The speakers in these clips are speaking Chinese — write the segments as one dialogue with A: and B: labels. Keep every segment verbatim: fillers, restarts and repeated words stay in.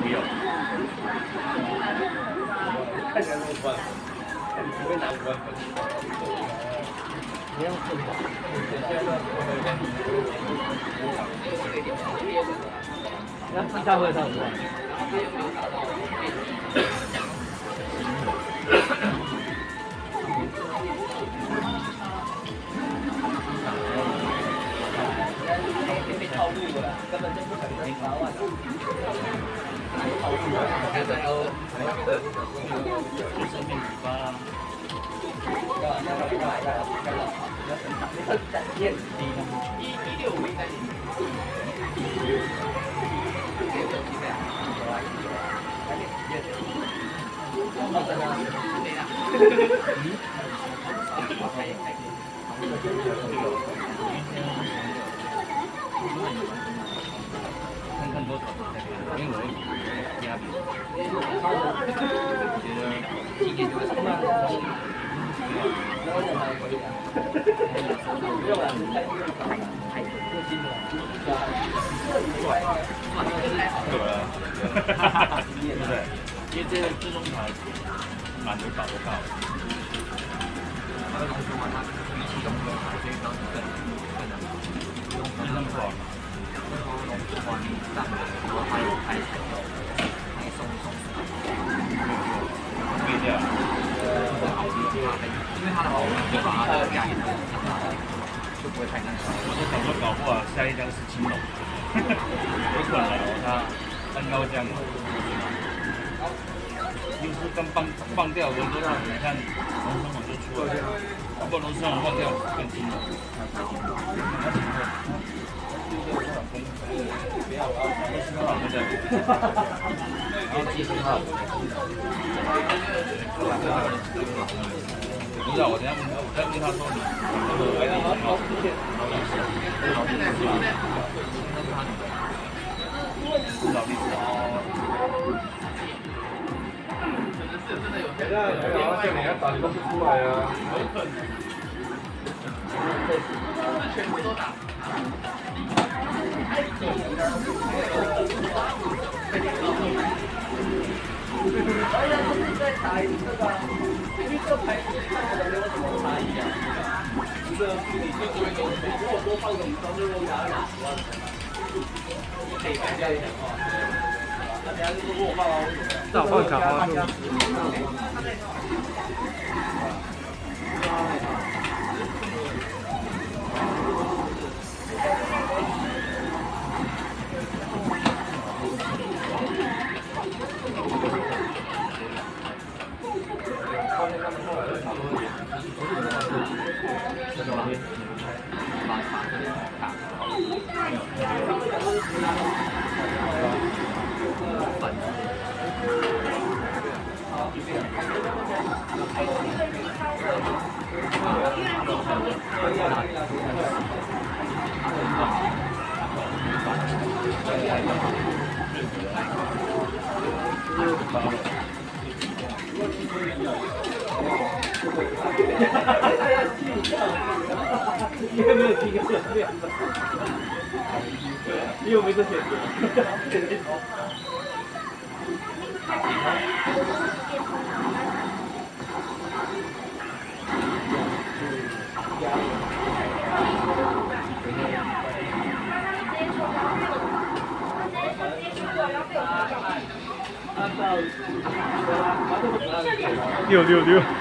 A: 要。
B: 看起来那么宽，你不会拿五万分。你要混吧？那其他会上五万。被套路了，根本就不可能八万。套路了，现在都生命启发啊！要要要要要要要展现一一六五应该是。好的呢，对呀。看看多少，因为我压力，觉得体检就是什么？对啊，对不对？因为这个自动牌蛮多搞不到。那个龙珠嘛，它比起龙珠牌这一张是更更难，不是那么爽。那时候龙珠的话，你上的时候还有开彩票，还送一送四百，对掉。呃，因为它的话，我们就把它的价钱降下来，就不会太难受。我就想说，搞不好下一张是青龙，有可能哦，它单高降了。就是刚放放掉，轮都让你看龙生龙就出来了，要不龙生龙放掉更轻了。不要啊！我是个老人的。别记信号。不知道，我等下问他，我再问他说你那个 I D 信号，劳力士，劳力士哦。现在没有啊，这里要打你都不出来啊。全部都打。哎呀，就是在打这个，因为这牌子看起来没有什么差异啊。一个你就只有如果多放个五张，就能拿两十万。可以改掉一点的话。那等下就是如果放完，照换卡花束。你有没有听过？你有没有这选择？六六六。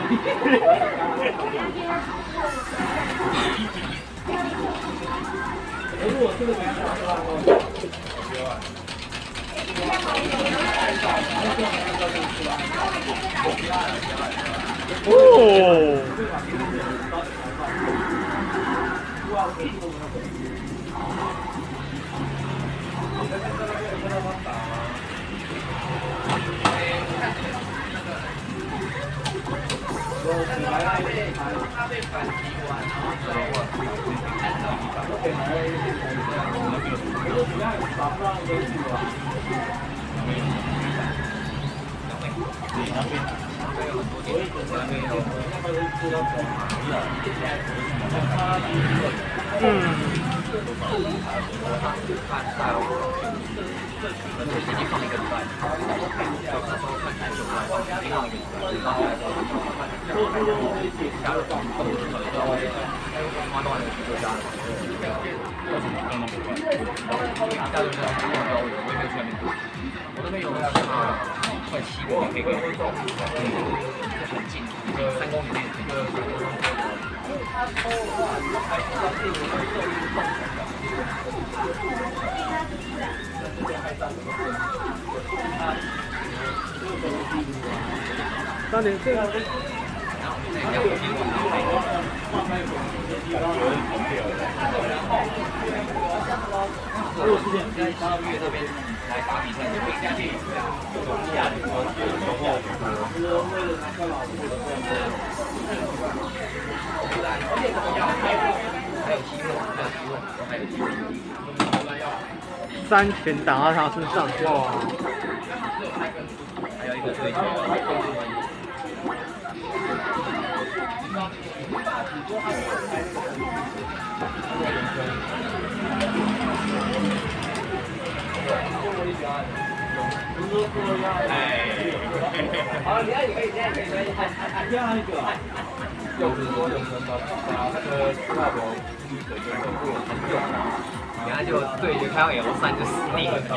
B: 如果这个没打的话，哦。他被他被反击完，然后之后按照一百，我给他一个我说主要打不到那个去吧。对，那边那边有很多店，那边有那边有做到广西啊，他嗯。看到，而且已经放一个礼拜。 加入放动之后，发动完就加了。为什么刚刚不换？加入这样不用我也没有去那边打。我那边有啊，快七个可以给我，很近，三公里内可
A: 三点四。
B: 如果之前在十二月那边来打比赛，就可以加进下里头有后还有机会，还有机会，
A: 三拳打到他身上，哇！
B: 还有一个对决。好，你要你可以这样，可以可以。第二个，就是说有什么把那个资料表水就会有很久嘛，然后就对，就看到 L 三就死定了。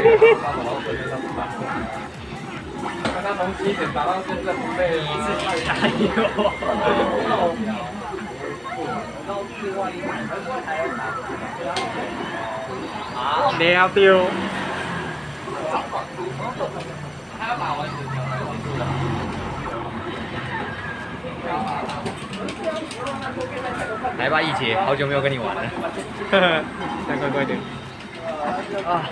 B: 刚刚从七点打到现在不被一次加油。啊！
A: 撩丢。
B: 他要打完就来吧，一姐，好久没有跟你玩了。
A: 呵呵，再快快点。啊！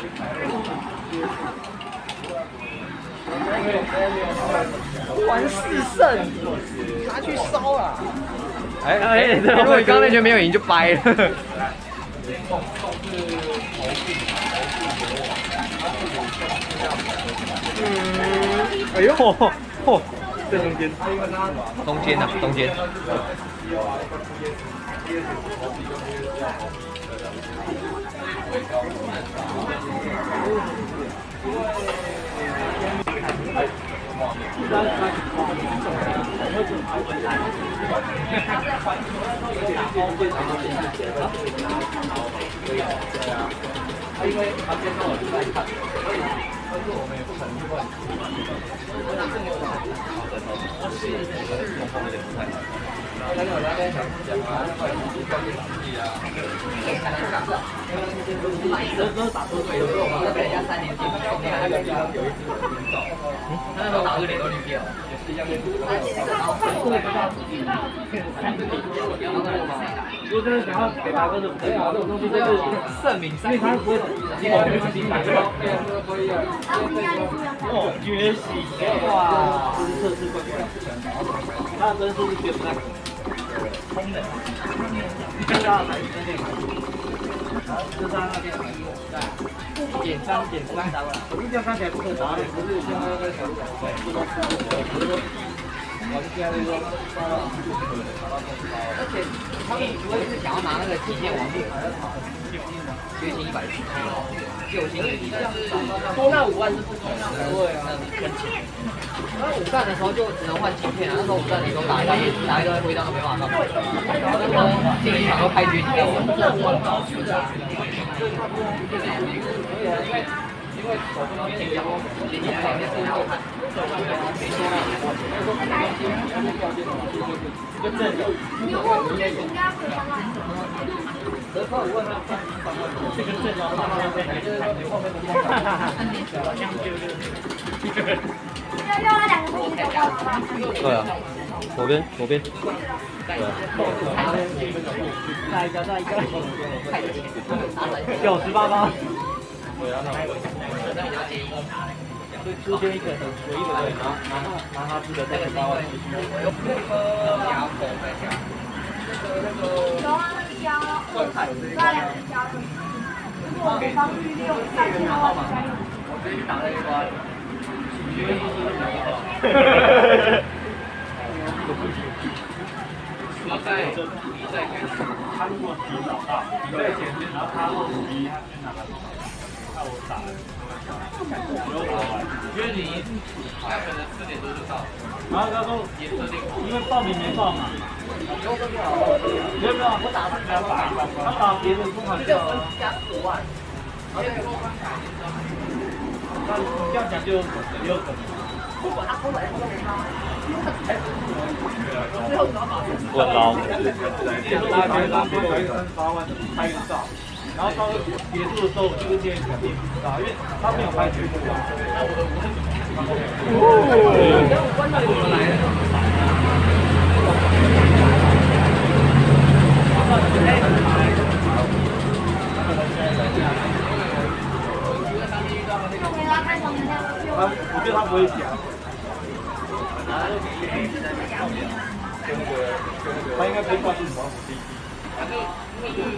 B: 玩四胜，拿去烧了。哎
A: 哎，
B: 如果你刚刚那拳没有赢就掰了。
A: 嗯，哎呦，嚯，在中间，
B: 中间呐，中间。他因为他先让我去在看，所以但是我们也不可能去问。我拿正有的，我是是后面不太好。刚才我那边想讲啊，那个关键场地啊，看那个打，有时候打错队，有时候我们那边人家三连击，后面那个地方有一只很早，他那时候打个脸都绿掉，也是一样的。然后后面不知道自己，如果真的想要给大哥的朋友，这种东西就是盛名，因为他不会因为我们新来的，哦，崛起哇，这是测试关键，他的分数是绝不太可能。功能，最大的还是那个，就是他那边点三点三，我就这样看起来不可拿的，不是像那个小小对，不能不是说，我是现在说，而且他们如果是想要拿那个极限王者，觉醒一百四，九星多那五万是不可能的，对啊，跟钱。那五战的时候就只能换晶片啊，那时候五战你都打一打打一个徽章都没办法上，然后那时候进一场都开局，你知道吗？因为手不能进讲，进一场面不好看，没说了，就这个。你货物就应该会上来。折扣五万块，这个正要上来，就是说你后面的哈哈哈，将就。要要那两个不行的。对啊，左边左边。对。再一个再一个。九十八包。对啊，那所以出现一个很随意的人，拿拿拿他自的这个包。有那个牙口在下。那个。有啊，那个胶。那两个胶。如果我防御力有三千的话，我直接去打那一关。比赛比赛开始，他如果提早到，比赛前先他二十一，他先拿了，那我打了，没有打完。 因为你他可能四点多就到，
C: 然后他说
B: 也设定好，
C: 因为报名没报嘛，
B: 以后都不好。
C: 没有没有，我打算他打他打别的中考校啊，
B: 加十五万，而且多关卡，
C: 那你这样讲就有可能，也有可能。
B: 不管他封了 F 都没差，因为他才我最后只要把
A: 我捞。
C: 结束我打一张，打一个三十八万的拍个照，然后到结束的时候我就跟店员讲店不知道，因为他没有拍全部啊。那我的我很
B: 然后关到你们来了。
C: 他，我觉得他不会讲。他应该不会告诉你王府第一。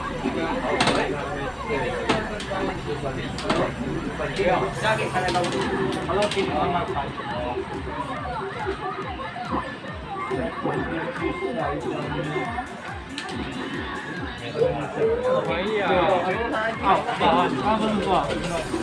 C: 没有，现在给你看那个，他说给你慢慢拍。
A: 可以啊。
C: 啊，八万，八分是多少？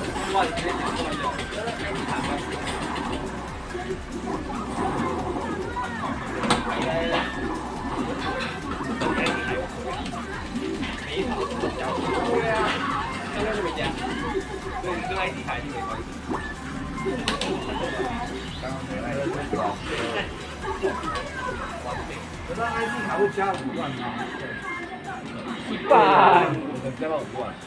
B: 对啊，刚刚就没讲，对，你跟他一起排就没关系。
C: 可是 I D 卡会加五万吗？
A: 一百。
C: 加到五万。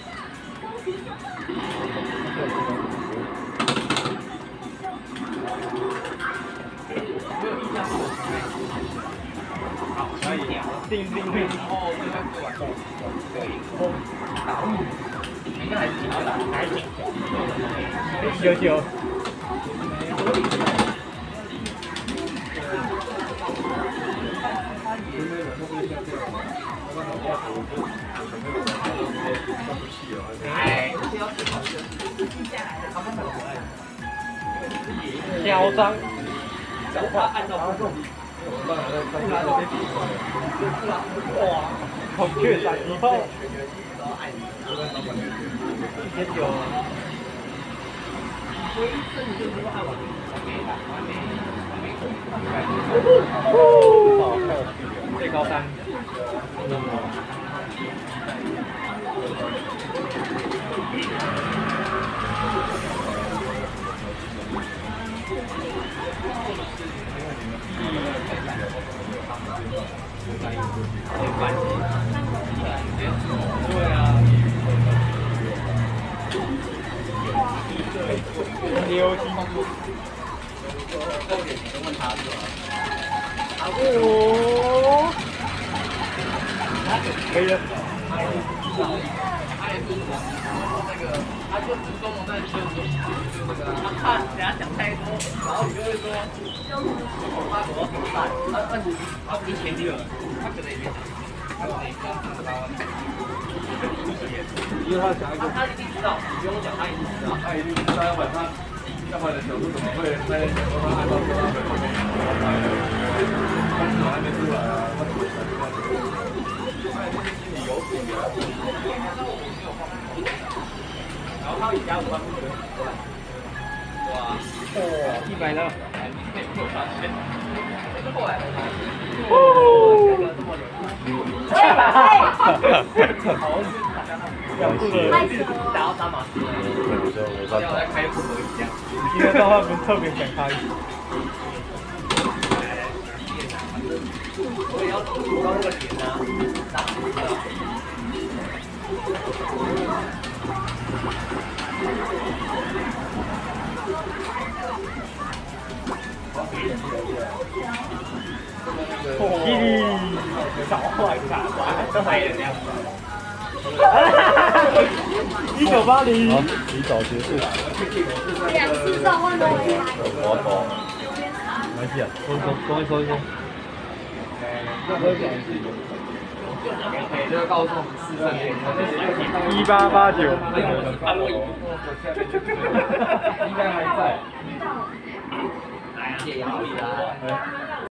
C: 好，可以。定定定。
B: 哦，对，他做完后，可以。打入，应该还是挺好打，还是挺。
A: 九九。
B: 哎，
A: 嚣张。
B: 想法按照不动。
A: 哇，孔雀闪一炮。一千九。最高三。对啊。溜金。哦。可以了。
B: 他也是我，那个他就只跟我在就就就那个，他怕人家讲太多，然后你就会说，他怎么怎么办？他他你他提前六，他可能也没讲，他可能也刚三十八万。
C: 因为他讲一个，
B: 他一定知道，你不用讲，他一定知道。
C: 他一定知道，要不然他，要不然的角度怎么会在讲说他按照说他的后面，当时还没出来啊，他怎么想这样子？他也是心里有谱的。
B: 然后他以加五万不觉得哇，
A: 哦，一百了。
B: 六三千，是后来的他。
A: 哦。
B: 这么牛。
A: 哈哈哈哈
B: 好，
A: 讲这个。
B: 打到三码事。
A: 我
B: 要来开复合一样。
A: 今天到他们特别想开。
B: 我也要走到那个点啊，打死的。
A: 霹雳，少坏傻瓜，都还有这样。一九八零。
D: 提早结束。
E: 两次召唤都回来。
D: 我懂。没关系啊，收一收，收一收一收。
B: 这个告诉我们四分
A: 一八八九。
C: 应该还在。
B: 哎呀，也好一啦。